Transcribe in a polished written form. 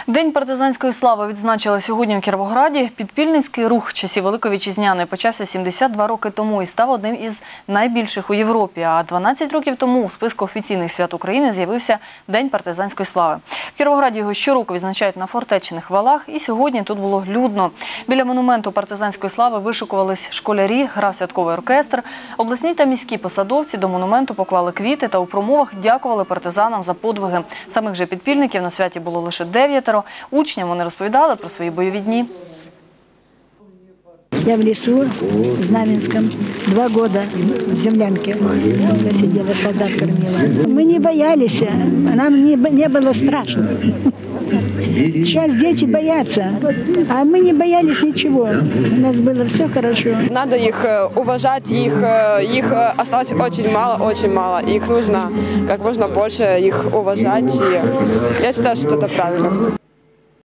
День партизанської слави відзначили сьогодні у Кіровограді. Підпільницький рух часів Великої Вітчизняної почався 72 роки тому і став одним із найбільших у Європі. А 12 років тому у списку офіційних свят України з'явився День партизанської слави. В Кіровограді його щороку відзначають на фортечних валах, і сьогодні тут було людно. Біля монументу партизанської слави вишикувались школярі, грав святковий оркестр. Обласні та міські посадовці до монументу поклали квіти та у промовах дякували партизанам за подвиги. Самих же підпільників на святі було лише 9. Учням вони розповідали про свої бойові дні. Я в лесу, в Знаменском, 2 года в землянке. Я сидела, солдат кормила. Мы не боялись, нам не было страшно. Сейчас дети боятся, а мы не боялись ничего. У нас было все хорошо. Надо их уважать, их осталось очень мало. Их нужно как можно больше их уважать. И я считаю, что это правильно.